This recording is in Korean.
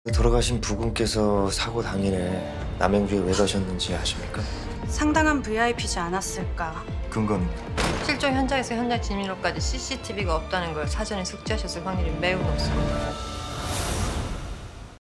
돌아가신 부군께서 사고 당일에 남행주에 왜 가셨는지 아십니까? 상당한 VIP지 않았을까. 근거는? 실종 현장에서 현장 진입로까지 CCTV가 없다는 걸 사전에 숙지하셨을 확률이 매우 높습니다.